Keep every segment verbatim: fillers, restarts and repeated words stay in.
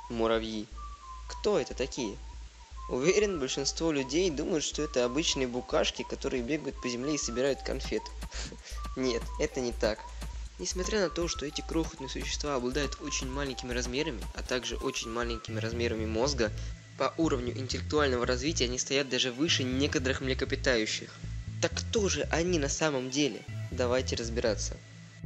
Муравьи. Кто это такие? Уверен, большинство людей думают, что это обычные букашки, которые бегают по земле и собирают конфеты. Нет, это не так. Несмотря на то, что эти крохотные существа обладают очень маленькими размерами, а также очень маленькими размерами мозга, по уровню интеллектуального развития они стоят даже выше некоторых млекопитающих. Так кто же они на самом деле? Давайте разбираться.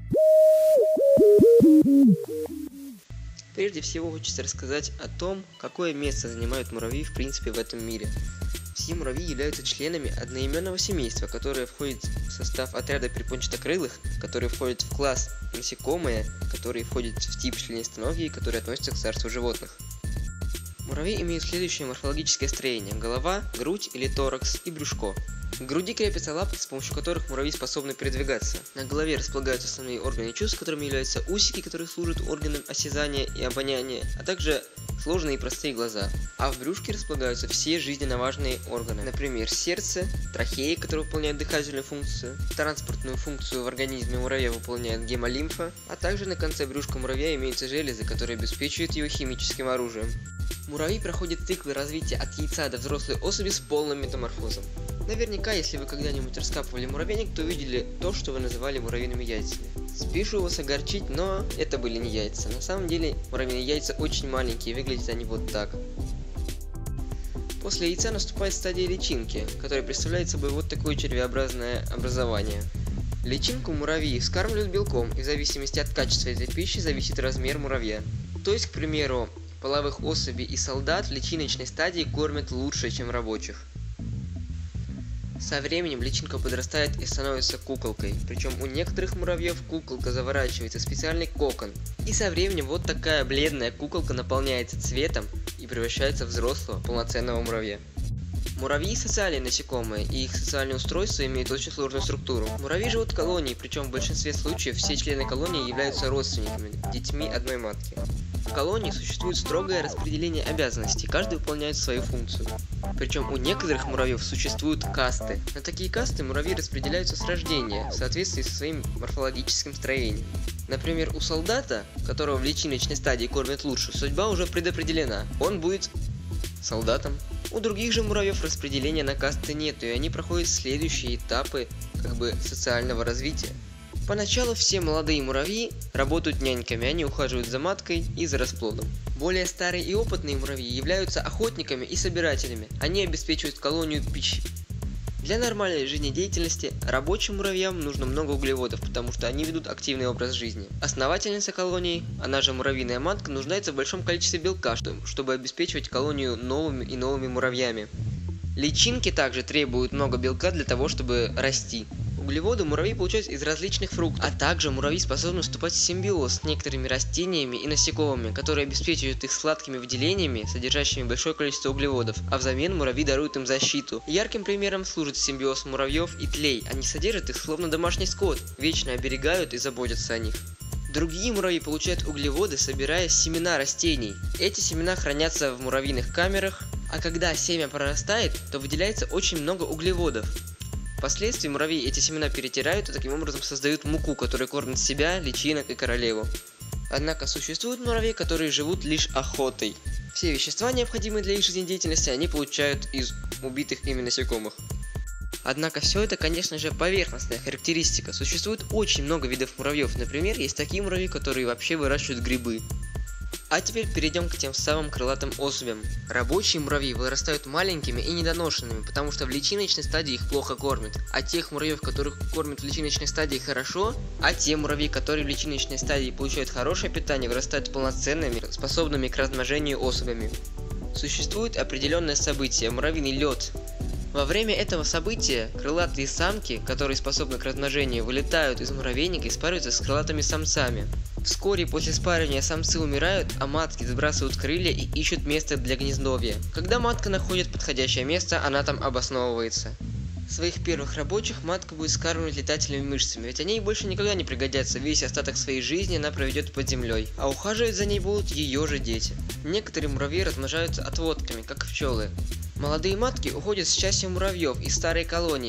Прежде всего хочется рассказать о том, какое место занимают муравьи в принципе в этом мире. Все муравьи являются членами одноименного семейства, которое входит в состав отряда перепончатокрылых, который входит в класс насекомые, которые входят в тип членистоногие, которые относятся к царству животных. Муравьи имеют следующее морфологическое строение: голова, грудь или торакс и брюшко. К груди крепятся лапки, с помощью которых муравьи способны передвигаться. На голове располагаются основные органы чувств, которыми являются усики, которые служат органам осязания и обоняния, а также сложные и простые глаза. А в брюшке располагаются все жизненно важные органы, например, сердце, трахеи, которые выполняют дыхательную функцию, транспортную функцию в организме муравья выполняет гемолимфа, а также на конце брюшка муравья имеются железы, которые обеспечивают его химическим оружием. Муравьи проходят циклы развития от яйца до взрослой особи с полным метаморфозом. Наверняка, если вы когда-нибудь раскапывали муравейник, то увидели то, что вы называли муравьиными яйцами. Спешу вас огорчить, но это были не яйца. На самом деле муравьиные яйца очень маленькие, выглядят они вот так. После яйца наступает стадия личинки, которая представляет собой вот такое червеобразное образование. Личинку муравьи вскармливают белком, и в зависимости от качества этой пищи зависит размер муравья. То есть, к примеру, половых особей и солдат в личиночной стадии кормят лучше, чем рабочих. Со временем личинка подрастает и становится куколкой, причем у некоторых муравьев куколка заворачивается в специальный кокон. И со временем вот такая бледная куколка наполняется цветом и превращается в взрослого полноценного муравья. Муравьи – социальные насекомые, и их социальное устройство имеет очень сложную структуру. Муравьи живут в колонии, причем в большинстве случаев все члены колонии являются родственниками, детьми одной матки. В колонии существует строгое распределение обязанностей, каждый выполняет свою функцию. Причем у некоторых муравьев существуют касты. На такие касты муравьи распределяются с рождения, в соответствии со своим морфологическим строением. Например, у солдата, которого в личиночной стадии кормят лучше, судьба уже предопределена, он будет солдатом. У других же муравьев распределения на касты нет, и они проходят следующие этапы как бы социального развития. Поначалу все молодые муравьи работают няньками, они ухаживают за маткой и за расплодом. Более старые и опытные муравьи являются охотниками и собирателями, они обеспечивают колонию пищей. Для нормальной жизнедеятельности рабочим муравьям нужно много углеводов, потому что они ведут активный образ жизни. Основательница колонии, она же муравьиная матка, нуждается в большом количестве белка, чтобы обеспечивать колонию новыми и новыми муравьями. Личинки также требуют много белка для того, чтобы расти. Углеводы муравьи получают из различных фруктов, а также муравьи способны вступать в симбиоз с некоторыми растениями и насекомыми, которые обеспечивают их сладкими выделениями, содержащими большое количество углеводов, а взамен муравьи даруют им защиту. Ярким примером служит симбиоз муравьев и тлей, они содержат их словно домашний скот, вечно оберегают и заботятся о них. Другие муравьи получают углеводы, собирая семена растений. Эти семена хранятся в муравьиных камерах, а когда семя прорастает, то выделяется очень много углеводов. Впоследствии муравьи эти семена перетирают и таким образом создают муку, которая кормит себя, личинок и королеву. Однако существуют муравьи, которые живут лишь охотой. Все вещества, необходимые для их жизнедеятельности, они получают из убитых ими насекомых. Однако все это, конечно же, поверхностная характеристика. Существует очень много видов муравьев. Например, есть такие муравьи, которые вообще выращивают грибы. А теперь перейдем к тем самым крылатым особям. Рабочие муравьи вырастают маленькими и недоношенными, потому что в личиночной стадии их плохо кормят. А тех муравьев, которых кормят в личиночной стадии хорошо, а те муравьи, которые в личиночной стадии получают хорошее питание, вырастают полноценными, способными к размножению особями. Существует определенное событие – муравьиный лед. Во время этого события крылатые самки, которые способны к размножению, вылетают из муравейника и спариваются с крылатыми самцами. Вскоре после спаривания самцы умирают, а матки сбрасывают крылья и ищут место для гнездовья. Когда матка находит подходящее место, она там обосновывается. Своих первых рабочих матка будет скармливать летательными мышцами, ведь они ей больше никогда не пригодятся, весь остаток своей жизни она проведет под землей, а ухаживать за ней будут ее же дети. Некоторые муравьи размножаются отводками, как пчелы. Молодые матки уходят с частью муравьев из старой колонии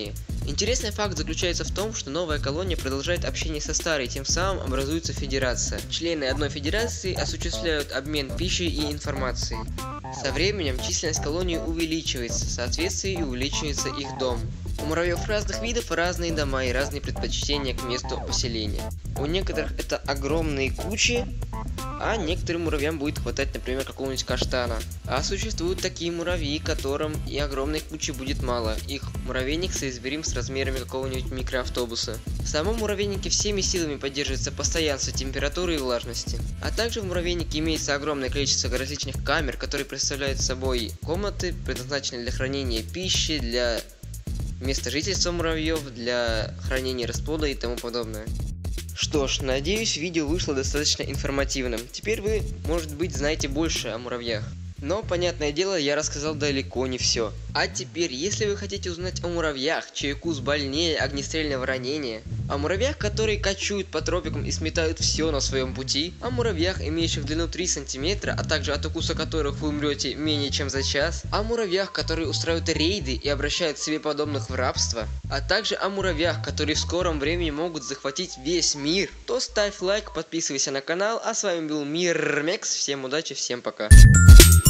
Интересный факт заключается в том, что новая колония продолжает общение со старой, тем самым образуется федерация. Члены одной федерации осуществляют обмен пищей и информацией. Со временем численность колонии увеличивается, в соответствии и увеличивается их дом. У муравьев разных видов разные дома и разные предпочтения к месту поселения. У некоторых это огромные кучи, а некоторым муравьям будет хватать, например, какого-нибудь каштана. А существуют такие муравьи, которым и огромной кучи будет мало. Их муравейник соизмерим с размерами какого-нибудь микроавтобуса. В самом муравейнике всеми силами поддерживается постоянство температуры и влажности. А также в муравейнике имеется огромное количество различных камер, которые представляют собой комнаты, предназначенные для хранения пищи, для места жительства муравьев, для хранения расплода и тому подобное. Что ж, надеюсь, видео вышло достаточно информативным. Теперь вы, может быть, знаете больше о муравьях. Но, понятное дело, я рассказал далеко не все. А теперь, если вы хотите узнать о муравьях, чей укус больнее огнестрельного ранения, о муравьях, которые кочуют по тропикам и сметают все на своем пути, о муравьях, имеющих длину три сантиметра, а также от укуса которых вы умрете менее чем за час, о муравьях, которые устраивают рейды и обращают себе подобных в рабство, а также о муравьях, которые в скором времени могут захватить весь мир, то ставь лайк, подписывайся на канал, а с вами был Мирмекс, всем удачи, всем пока.